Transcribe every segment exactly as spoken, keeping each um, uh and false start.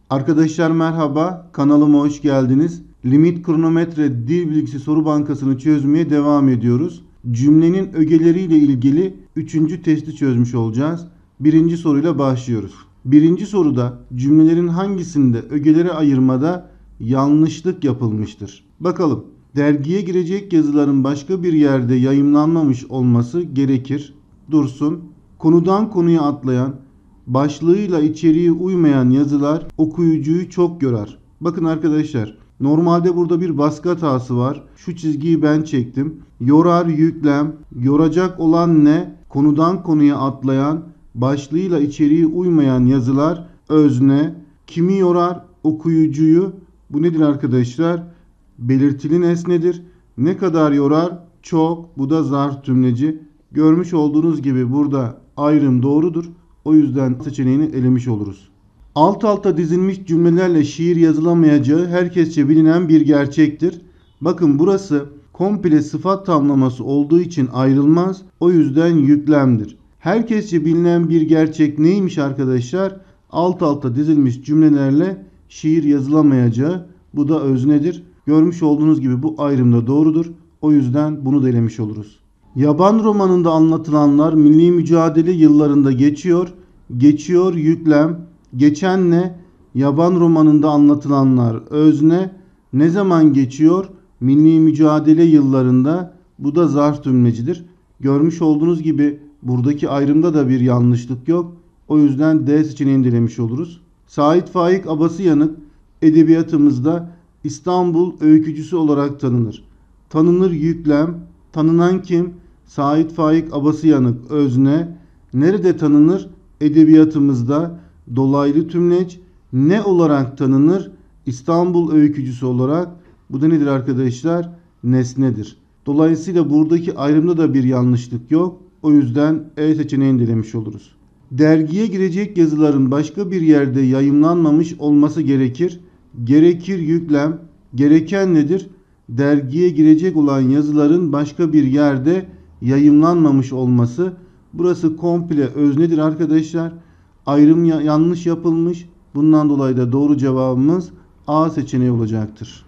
Arkadaşlar merhaba, kanalıma hoş geldiniz. Limit kronometre dil bilgisi soru bankasını çözmeye devam ediyoruz. Cümlenin ögeleriyle ilgili üçüncü testi çözmüş olacağız. Birinci soruyla başlıyoruz. Birinci soruda cümlelerin hangisinde ögelere ayırmada yanlışlık yapılmıştır? Bakalım. Dergiye girecek yazıların başka bir yerde yayımlanmamış olması gerekir. Dursun. Konudan konuya atlayan, başlığıyla içeriği uymayan yazılar okuyucuyu çok yorar. Bakın arkadaşlar, normalde burada bir baskı hatası var. Şu çizgiyi ben çektim. Yorar yüklem, yoracak olan ne? Konudan konuya atlayan, başlığıyla içeriği uymayan yazılar özne. Kimi yorar? Okuyucuyu. Bu nedir arkadaşlar? Belirtili nesnedir. Ne kadar yorar? Çok. Bu da zarf tümleci. Görmüş olduğunuz gibi burada ayrım doğrudur. O yüzden seçeneğini elemiş oluruz. Alt alta dizilmiş cümlelerle şiir yazılamayacağı herkesçe bilinen bir gerçektir. Bakın burası komple sıfat tamlaması olduğu için ayrılmaz. O yüzden yüklemdir. Herkesçe bilinen bir gerçek neymiş arkadaşlar? Alt alta dizilmiş cümlelerle şiir yazılamayacağı. Bu da öznedir. Görmüş olduğunuz gibi bu ayrım da doğrudur. O yüzden bunu da elemiş oluruz. Yaban romanında anlatılanlar milli mücadele yıllarında geçiyor. Geçiyor yüklem. Geçen ne? Yaban romanında anlatılanlar özne. Ne zaman geçiyor? Milli mücadele yıllarında. Bu da zarf tümlecidir. Görmüş olduğunuz gibi buradaki ayrımda da bir yanlışlık yok. O yüzden D seçeneğini elemiş oluruz. Sait Faik Abasıyanık edebiyatımızda İstanbul öykücüsü olarak tanınır. Tanınır yüklem. Tanınan kim? Sait Faik Abasıyanık özne. Nerede tanınır? Edebiyatımızda. Dolaylı tümleç. Ne olarak tanınır? İstanbul öykücüsü olarak. Bu da nedir arkadaşlar? Nesnedir. Dolayısıyla buradaki ayrımda da bir yanlışlık yok. O yüzden E seçeneğini elemiş oluruz. Dergiye girecek yazıların başka bir yerde yayımlanmamış olması gerekir. Gerekir yüklem. Gereken nedir? Dergiye girecek olan yazıların başka bir yerde yayımlanmamış olması. Burası komple öznedir arkadaşlar. Ayrım yanlış yapılmış. Bundan dolayı da doğru cevabımız A seçeneği olacaktır.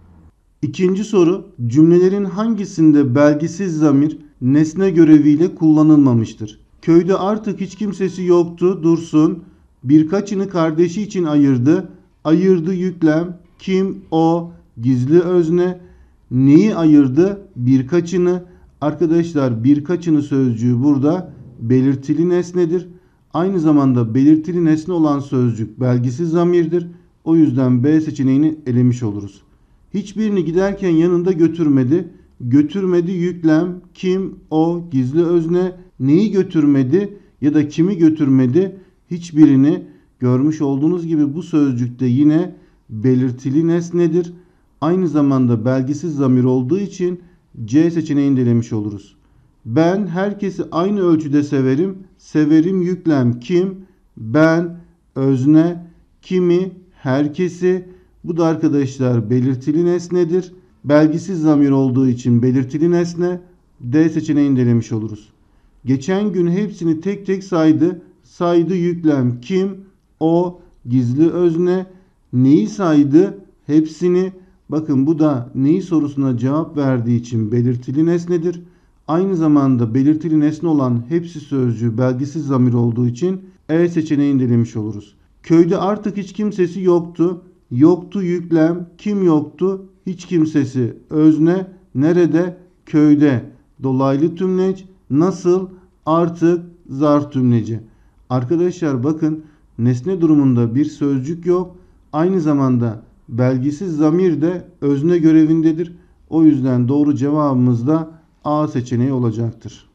İkinci soru. Cümlelerin hangisinde belgisiz zamir nesne göreviyle kullanılmamıştır? Köyde artık hiç kimsesi yoktu. Dursun. Birkaçını kardeşi için ayırdı. Ayırdı yüklem. Kim? O. Gizli özne. Neyi ayırdı? Birkaçını. Arkadaşlar birkaçını sözcüğü burada belirtili nesnedir. Aynı zamanda belirtili nesne olan sözcük belgisiz zamirdir. O yüzden B seçeneğini elemiş oluruz. Hiçbirini giderken yanında götürmedi. Götürmedi yüklem. Kim? O. Gizli özne. Neyi götürmedi ya da kimi götürmedi? Hiçbirini. Görmüş olduğunuz gibi bu sözcükte yine belirtili nesnedir. Aynı zamanda belgisiz zamir olduğu için C seçeneğini de elemiş oluruz. Ben herkesi aynı ölçüde severim. Severim yüklem kim? Ben özne. Kimi? Herkesi. Bu da arkadaşlar belirtili nesnedir. Belgisiz zamir olduğu için belirtili nesne. D seçeneğini de elemiş oluruz. Geçen gün hepsini tek tek saydı. Saydı yüklem kim? O. Gizli özne. Neyi saydı? Hepsini. Bakın bu da neyi sorusuna cevap verdiği için belirtili nesnedir. Aynı zamanda belirtili nesne olan hepsi sözcüğü belgisiz zamir olduğu için E seçeneğini elemiş oluruz. Köyde artık hiç kimsesi yoktu. Yoktu yüklem. Kim yoktu? Hiç kimsesi özne. Nerede? Köyde. Dolaylı tümleç. Nasıl? Artık zarf tümleci. Arkadaşlar bakın nesne durumunda bir sözcük yok. Aynı zamanda belgisiz zamir de özne görevindedir. O yüzden doğru cevabımız da A seçeneği olacaktır.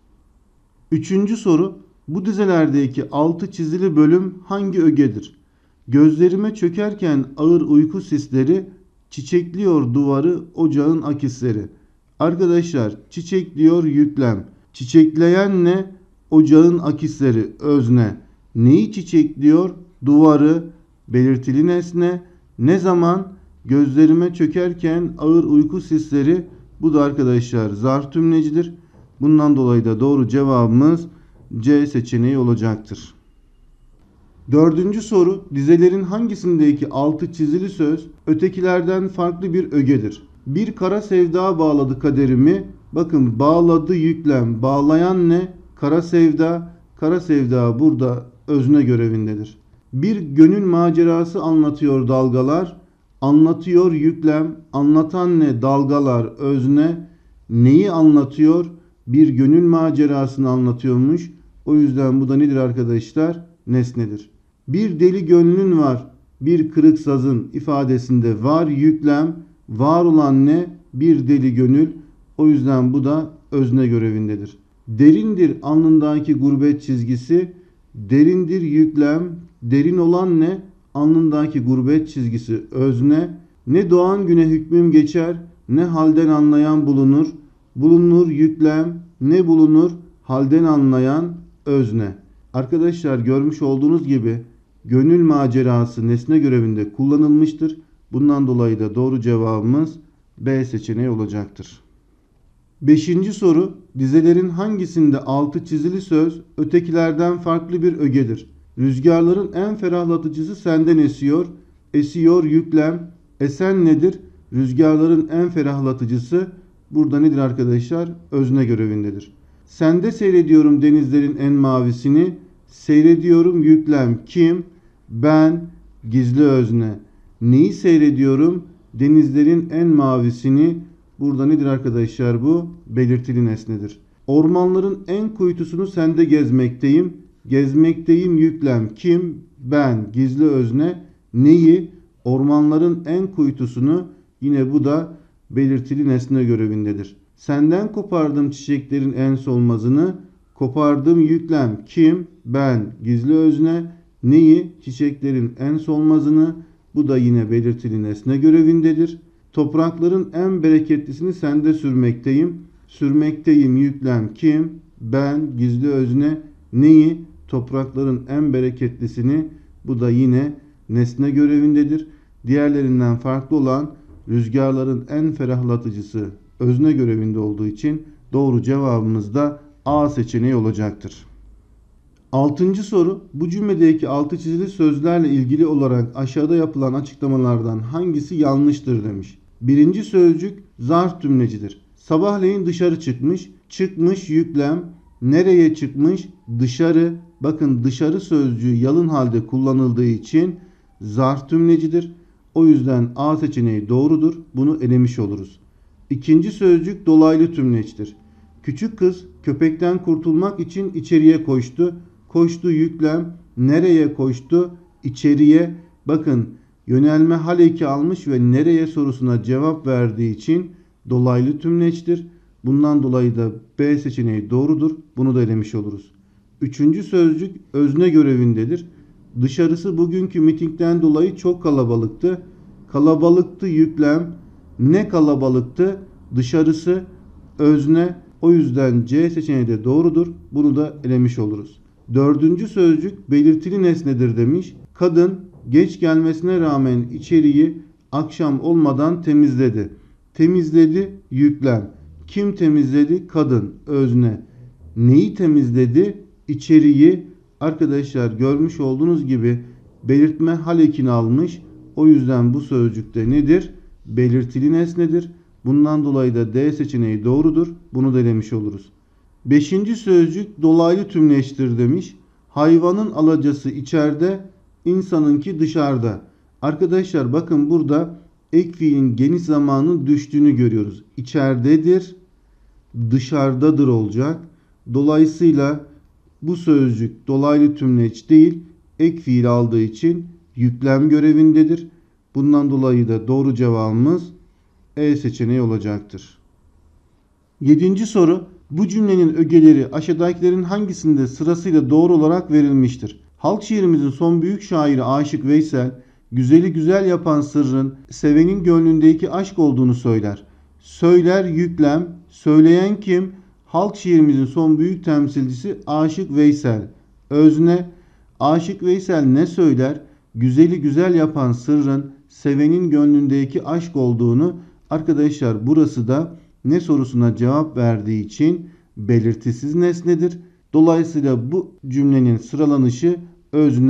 Üçüncü soru. Bu dizelerdeki altı çizili bölüm hangi ögedir? Gözlerime çökerken ağır uyku sisleri çiçekliyor duvarı ocağın akisleri. Arkadaşlar çiçekliyor yüklem. Çiçekleyen ne? Ocağın akisleri özne. Neyi çiçekliyor? Duvarı belirtili nesne. Ne zaman? Gözlerime çökerken ağır uyku sisleri. Bu da arkadaşlar zarf tümlecidir. Bundan dolayı da doğru cevabımız C seçeneği olacaktır. Dördüncü soru, dizelerin hangisindeki altı çizili söz ötekilerden farklı bir ögedir? Bir kara sevda bağladı kaderimi. Bakın, bağladı yüklem. Bağlayan ne? Kara sevda. Kara sevda burada özne görevindedir. Bir gönül macerası anlatıyor dalgalar. Anlatıyor yüklem. Anlatan ne? Dalgalar özne. Neyi anlatıyor? Bir gönül macerasını anlatıyormuş. O yüzden bu da nedir arkadaşlar? Nesnedir. Bir deli gönlün var, bir kırık sazın ifadesinde var yüklem. Var olan ne? Bir deli gönül. O yüzden bu da özne görevindedir. Derindir alnındaki gurbet çizgisi. Derindir yüklem. Derin olan ne? Alnındaki gurbet çizgisi özne. Ne doğan güne hükmüm geçer, ne halden anlayan bulunur. Bulunur yüklem. Ne bulunur? Halden anlayan özne. Arkadaşlar, görmüş olduğunuz gibi gönül macerası nesne görevinde kullanılmıştır. Bundan dolayı da doğru cevabımız B seçeneği olacaktır. Beşinci soru, dizelerin hangisinde altı çizili söz ötekilerden farklı bir ögedir? Rüzgarların en ferahlatıcısı senden esiyor. Esiyor yüklem. Esen nedir? Rüzgarların en ferahlatıcısı burada nedir arkadaşlar? Özne görevindedir. Sende seyrediyorum denizlerin en mavisini. Seyrediyorum yüklem. Kim? Ben. Gizli özne. Neyi seyrediyorum? Denizlerin en mavisini. Burada nedir arkadaşlar bu? Belirtili nesnedir. Ormanların en kuytusunu sende gezmekteyim. Gezmekteyim yüklem. Kim? Ben. Gizli özne. Neyi? Ormanların en kuytusunu. Yine bu da belirtili nesne görevindedir. Senden kopardım çiçeklerin en solmazını. Kopardım yüklem. Kim? Ben. Gizli özne. Neyi? Çiçeklerin en solmazını. Bu da yine belirtili nesne görevindedir. Toprakların en bereketlisini sende sürmekteyim. Sürmekteyim yüklem. Kim? Ben. Gizli özne. Neyi? Toprakların en bereketlisini. Bu da yine nesne görevindedir. Diğerlerinden farklı olan rüzgarların en ferahlatıcısı özne görevinde olduğu için doğru cevabımız da A seçeneği olacaktır. Altıncı soru, bu cümledeki altı çizili sözlerle ilgili olarak aşağıda yapılan açıklamalardan hangisi yanlıştır demiş. Birinci sözcük zarf tümlecidir. Sabahleyin dışarı çıkmış. Çıkmış yüklem. Nereye çıkmış? Dışarı. Bakın, dışarı sözcüğü yalın halde kullanıldığı için zarf tümlecidir. O yüzden A seçeneği doğrudur. Bunu elemiş oluruz. İkinci sözcük dolaylı tümleçtir. Küçük kız köpekten kurtulmak için içeriye koştu. Koştu yüklem. Nereye koştu? İçeriye. Bakın, yönelme hal eki almış ve nereye sorusuna cevap verdiği için dolaylı tümleçtir. Bundan dolayı da B seçeneği doğrudur. Bunu da elemiş oluruz. Üçüncü sözcük özne görevindedir. Dışarısı bugünkü mitingden dolayı çok kalabalıktı. Kalabalıktı yüklem. Ne kalabalıktı? Dışarısı özne. O yüzden C seçeneği de doğrudur. Bunu da elemiş oluruz. Dördüncü sözcük belirtili nesnedir demiş. Kadın geç gelmesine rağmen içeriği akşam olmadan temizledi. Temizledi yüklem. Kim temizledi? Kadın özne. Neyi temizledi? İçeriği. Arkadaşlar, görmüş olduğunuz gibi belirtme hal ekini almış. O yüzden bu sözcükte nedir? Belirtili nesnedir. Bundan dolayı da D seçeneği doğrudur. Bunu da elemiş oluruz. Beşinci sözcük dolaylı tümleçtir demiş. Hayvanın alacası içeride, insanınki dışarıda. Arkadaşlar, bakın burada ek fiilin geniş zamanının düştüğünü görüyoruz. İçeridedir, dışarıdadır olacak. Dolayısıyla bu sözcük dolaylı tümleç değil, ek fiil aldığı için yüklem görevindedir. Bundan dolayı da doğru cevabımız E seçeneği olacaktır. Yedinci soru. Bu cümlenin ögeleri aşağıdakilerin hangisinde sırasıyla doğru olarak verilmiştir? Halk şiirimizin son büyük şairi Aşık Veysel, güzeli güzel yapan sırrın sevenin gönlündeki aşk olduğunu söyler. Söyler yüklem. Söyleyen kim? Halk şiirimizin son büyük temsilcisi Aşık Veysel. Özne. Aşık Veysel ne söyler? Güzeli güzel yapan sırrın sevenin gönlündeki aşk olduğunu. Arkadaşlar, burası da ne sorusuna cevap verdiği için belirtisiz nesnedir. Dolayısıyla bu cümlenin sıralanışı özne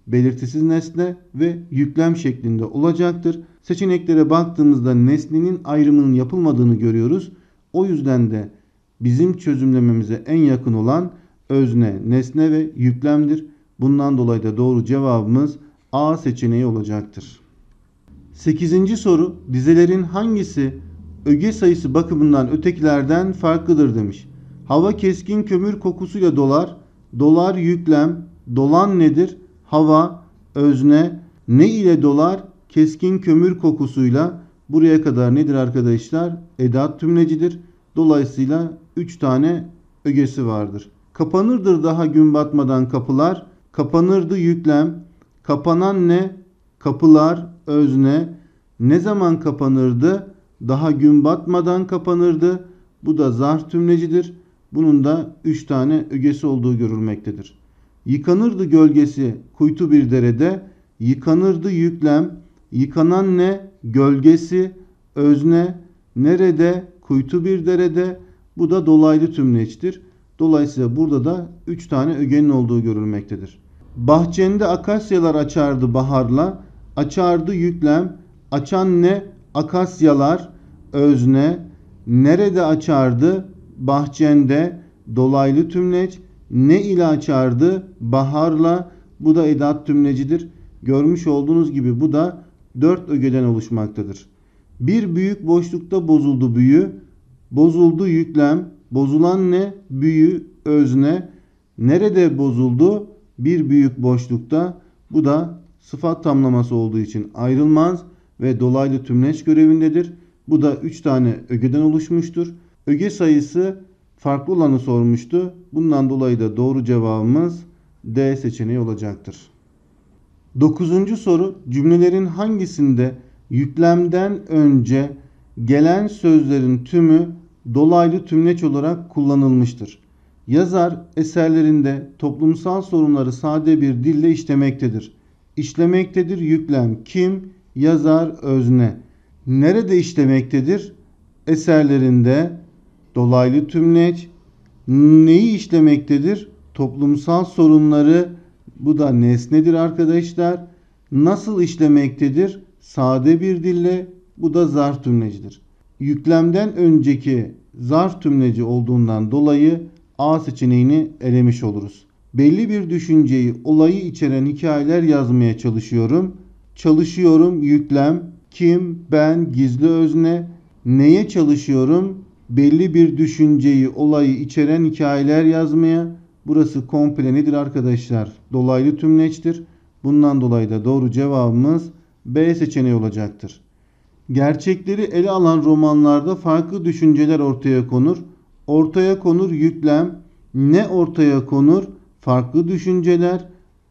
belirtisiz nesne ve yüklem şeklinde olacaktır. Seçeneklere baktığımızda nesnenin ayrımının yapılmadığını görüyoruz. O yüzden de bizim çözümlememize en yakın olan özne, nesne ve yüklemdir. Bundan dolayı da doğru cevabımız A seçeneği olacaktır. sekizinci soru, dizelerin hangisi öge sayısı bakımından ötekilerden farklıdır demiş. Hava keskin kömür kokusuyla dolar. Dolar yüklem. Dolan nedir? Hava, özne. Ne ile dolar? Keskin kömür kokusuyla. Buraya kadar nedir arkadaşlar? Edat tümlecidir. Dolayısıyla üç tane ögesi vardır. Kapanırdır daha gün batmadan kapılar. Kapanırdı yüklem. Kapanan ne? Kapılar, özne. Ne zaman kapanırdı? Daha gün batmadan kapanırdı. Bu da zarf tümlecidir. Bunun da üç tane ögesi olduğu görülmektedir. Yıkanırdı gölgesi kuytu bir derede. Yıkanırdı yüklem. Yıkanan ne? Gölgesi, özne. Nerede? Kuytu bir derede. Bu da dolaylı tümleçtir. Dolayısıyla burada da üç tane ögenin olduğu görülmektedir. Bahçende akasyalar açardı baharla. Açardı yüklem. Açan ne? Akasyalar, özne. Nerede açardı? Bahçende, dolaylı tümleç. Ne ile açardı? Baharla. Bu da edat tümlecidir. Görmüş olduğunuz gibi bu da dört ögeden oluşmaktadır. Bir büyük boşlukta bozuldu büyü. Bozuldu yüklem. Bozulan ne? Büyü, özne. Nerede bozuldu? Bir büyük boşlukta. Bu da sıfat tamlaması olduğu için ayrılmaz ve dolaylı tümleç görevindedir. Bu da üç tane ögeden oluşmuştur. Öge sayısı farklı olanı sormuştu. Bundan dolayı da doğru cevabımız D seçeneği olacaktır. dokuzuncu soru, cümlelerin hangisinde yüklemden önce gelen sözlerin tümü dolaylı tümleç olarak kullanılmıştır? Yazar eserlerinde toplumsal sorunları sade bir dille işlemektedir. İşlemektedir yüklem kim? Yazar, özne. Nerede işlemektedir? Eserlerinde dolaylı tümleç. Neyi işlemektedir? Toplumsal sorunları. Bu da nesnedir arkadaşlar. Nasıl işlemektedir? Sade bir dille. Bu da zarf tümlecidir. Yüklemden önceki zarf tümleci olduğundan dolayı A seçeneğini elemiş oluruz. Belli bir düşünceyi, olayı içeren hikayeler yazmaya çalışıyorum. Çalışıyorum yüklem. Kim? Ben. Gizli özne. Neye çalışıyorum? Belli bir düşünceyi, olayı içeren hikayeler yazmaya. Burası komple nedir arkadaşlar? Dolaylı tümleçtir. Bundan dolayı da doğru cevabımız B seçeneği olacaktır. Gerçekleri ele alan romanlarda farklı düşünceler ortaya konur. Ortaya konur yüklem. Ne ortaya konur? Farklı düşünceler.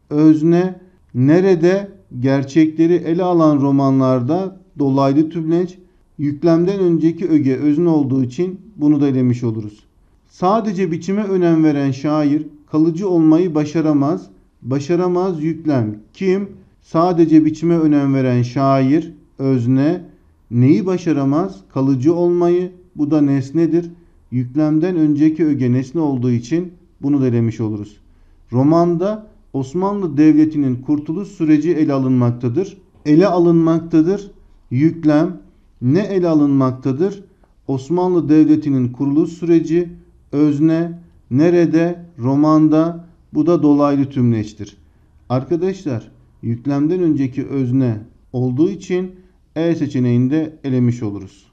Özne. Nerede? Gerçekleri ele alan romanlarda dolaylı tümleç. Yüklemden önceki öge özne olduğu için bunu da elemiş oluruz. Sadece biçime önem veren şair kalıcı olmayı başaramaz. Başaramaz yüklem. Kim? Sadece biçime önem veren şair, özne. Neyi başaramaz? Kalıcı olmayı. Bu da nesnedir. Yüklemden önceki öge nesne olduğu için bunu da elemiş oluruz. Romanda Osmanlı Devleti'nin kurtuluş süreci ele alınmaktadır. Ele alınmaktadır. Yüklem. Ne ele alınmaktadır? Osmanlı Devleti'nin kuruluş süreci, özne. Nerede? Romanda. Bu da dolaylı tümleçtir. Arkadaşlar yüklemden önceki özne olduğu için E seçeneğinde elemiş oluruz.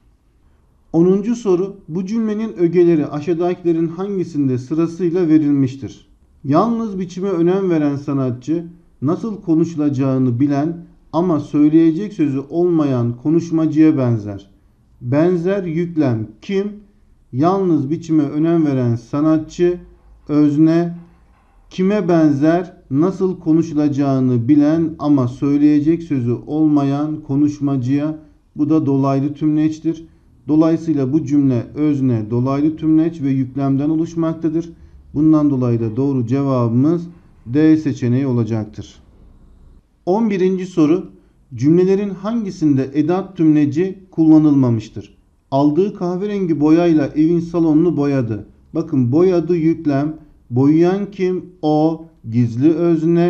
onuncu soru. Bu cümlenin ögeleri aşağıdakilerin hangisinde sırasıyla verilmiştir? Yalnız biçime önem veren sanatçı, nasıl konuşulacağını bilen ama söyleyecek sözü olmayan konuşmacıya benzer. Benzer yüklem kim? Yalnız biçime önem veren sanatçı, özne. Kime benzer? Nasıl konuşulacağını bilen ama söyleyecek sözü olmayan konuşmacıya. Bu da dolaylı tümleçtir. Dolayısıyla bu cümle özne, dolaylı tümleç ve yüklemden oluşmaktadır. Bundan dolayı da doğru cevabımız D seçeneği olacaktır. on birinci soru. Cümlelerin hangisinde edat tümleci kullanılmamıştır? Aldığı kahverengi boyayla evin salonunu boyadı. Bakın boyadı yüklem. Boyayan kim? O. Gizli özne.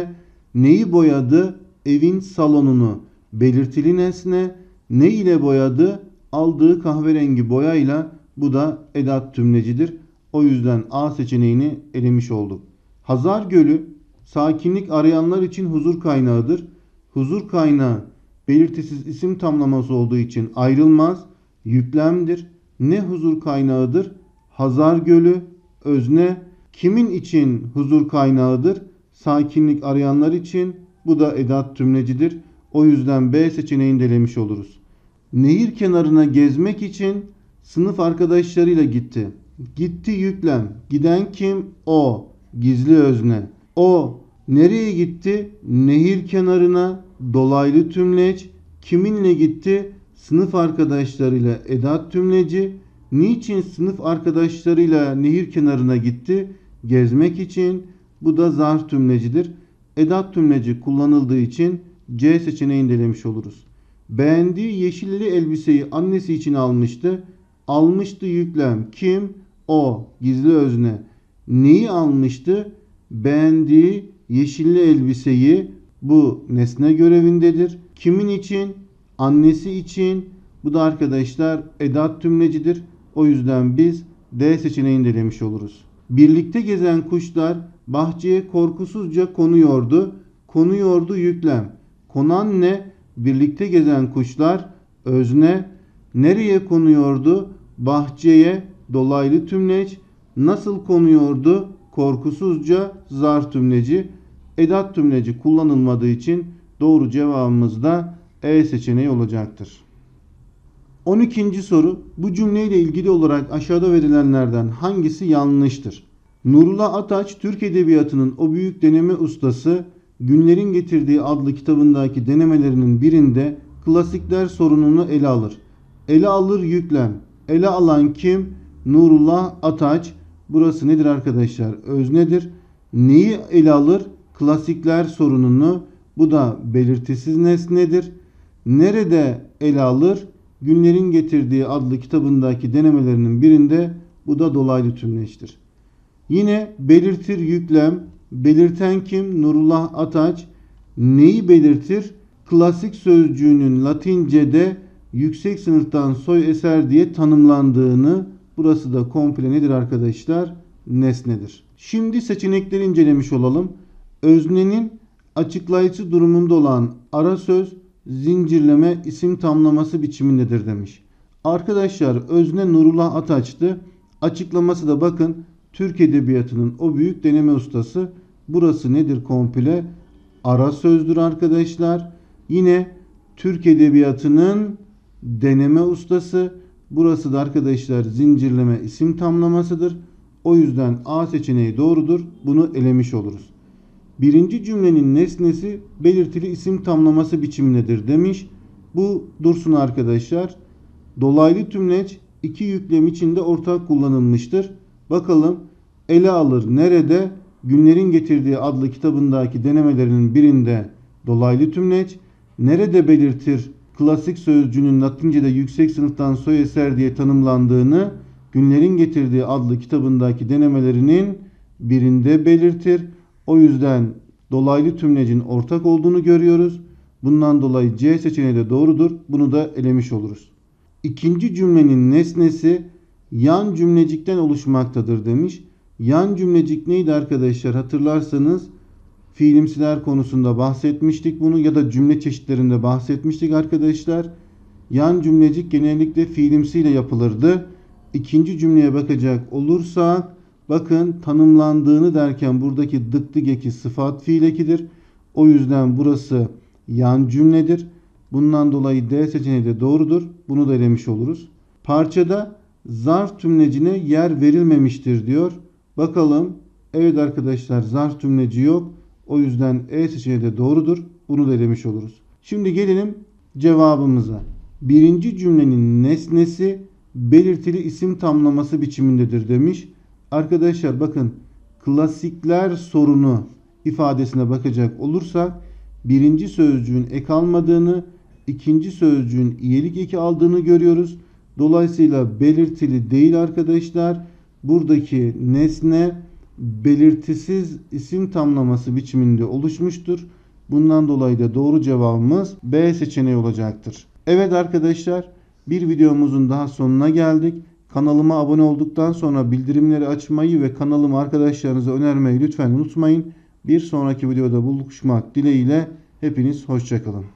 Neyi boyadı? Evin salonunu. Belirtili nesne. Ne ile boyadı? Aldığı kahverengi boyayla. Bu da edat tümlecidir. O yüzden A seçeneğini elemiş olduk. Hazar Gölü sakinlik arayanlar için huzur kaynağıdır. Huzur kaynağı belirtisiz isim tamlaması olduğu için ayrılmaz. Yüklemdir. Ne huzur kaynağıdır? Hazar Gölü. Özne. Kimin için huzur kaynağıdır? Sakinlik arayanlar için. Bu da edat tümlecidir. O yüzden B seçeneğini de elemiş oluruz. Nehir kenarına gezmek için sınıf arkadaşlarıyla gitti. Gitti yüklem. Giden kim? O. Gizli özne. O nereye gitti? Nehir kenarına. Dolaylı tümleç. Kiminle gitti? Sınıf arkadaşlarıyla edat tümleci. Niçin sınıf arkadaşlarıyla nehir kenarına gitti? Gezmek için. Bu da zarf tümlecidir. Edat tümleci kullanıldığı için C seçeneğini de elemiş oluruz. Beğendiği yeşilli elbiseyi annesi için almıştı. Almıştı yüklem. Kim? O. Gizli özne. Neyi almıştı? Beğendiği yeşilli elbiseyi. Bu nesne görevindedir. Kimin için? Annesi için. Bu da arkadaşlar edat tümlecidir. O yüzden biz D seçeneğini de elemiş oluruz. Birlikte gezen kuşlar bahçeye korkusuzca konuyordu. Konuyordu yüklem. Konan ne? Birlikte gezen kuşlar. Özne. Nereye konuyordu? Bahçeye. Dolaylı tümleç. Nasıl konuyordu? Korkusuzca zarf tümleci. Edat tümleci kullanılmadığı için doğru cevabımız da E seçeneği olacaktır. on ikinci soru. Bu cümleyle ilgili olarak aşağıda verilenlerden hangisi yanlıştır? Nurullah Ataç, Türk Edebiyatı'nın o büyük deneme ustası, Günlerin Getirdiği adlı kitabındaki denemelerinin birinde klasikler sorununu ele alır. Ele alır yüklem. Ele alan kim? Nurullah Ataç. Burası nedir arkadaşlar? Öznedir. Neyi ele alır? Klasikler sorununu. Bu da belirtisiz nesnedir. Nerede ele alır? Günlerin Getirdiği adlı kitabındaki denemelerinin birinde. Bu da dolaylı tümleçtir. Yine belirtir yüklem. Belirten kim? Nurullah Ataç. Neyi belirtir? Klasik sözcüğünün Latince'de yüksek sınıftan soy eser diye tanımlandığını. Burası da komple nedir arkadaşlar? Nesnedir. Şimdi seçenekleri incelemiş olalım. Öznenin açıklayıcı durumunda olan ara söz zincirleme isim tamlaması biçimindedir demiş. Arkadaşlar özne Nurullah Ataç'tı. Açıklaması da bakın Türk Edebiyatı'nın o büyük deneme ustası. Burası nedir komple? Ara sözdür arkadaşlar. Yine Türk Edebiyatı'nın deneme ustası. Burası da arkadaşlar zincirleme isim tamlamasıdır. O yüzden A seçeneği doğrudur. Bunu elemiş oluruz. Birinci cümlenin nesnesi belirtili isim tamlaması biçimindedir demiş. Bu dursun arkadaşlar. Dolaylı tümleç iki yüklem içinde ortak kullanılmıştır. Bakalım ele alır nerede? Günlerin Getirdiği adlı kitabındaki denemelerinin birinde dolaylı tümleç. Nerede belirtir? Klasik sözcüğünün Latince'de yüksek sınıftan soy eser diye tanımlandığını Günlerin Getirdiği adlı kitabındaki denemelerinin birinde belirtir. O yüzden dolaylı tümlecin ortak olduğunu görüyoruz. Bundan dolayı C seçeneği de doğrudur. Bunu da elemiş oluruz. İkinci cümlenin nesnesi yan cümlecikten oluşmaktadır demiş. Yan cümlecik neydi arkadaşlar? Hatırlarsanız fiilimsiler konusunda bahsetmiştik bunu ya da cümle çeşitlerinde bahsetmiştik arkadaşlar. Yan cümlecik genellikle fiilimsiyle yapılırdı. İkinci cümleye bakacak olursak bakın tanımlandığını derken buradaki dıktık eki sıfat fiil ekidir. O yüzden burası yan cümledir. Bundan dolayı D seçeneği de doğrudur. Bunu da elemiş oluruz. Parçada zarf tümlecine yer verilmemiştir diyor. Bakalım. Evet arkadaşlar zarf tümleci yok. O yüzden E seçeneği de doğrudur. Bunu da elemiş oluruz. Şimdi gelelim cevabımıza. Birinci cümlenin nesnesi belirtili isim tamlaması biçimindedir demiş. Arkadaşlar bakın klasikler sorunu ifadesine bakacak olursak birinci sözcüğün ek almadığını, ikinci sözcüğün iyelik eki aldığını görüyoruz. Dolayısıyla belirtili değil arkadaşlar. Buradaki nesne belirtisiz isim tamlaması biçiminde oluşmuştur. Bundan dolayı da doğru cevabımız B seçeneği olacaktır. Evet arkadaşlar, bir videomuzun daha sonuna geldik. Kanalıma abone olduktan sonra bildirimleri açmayı ve kanalımı arkadaşlarınıza önermeyi lütfen unutmayın. Bir sonraki videoda buluşmak dileğiyle hepiniz hoşça kalın.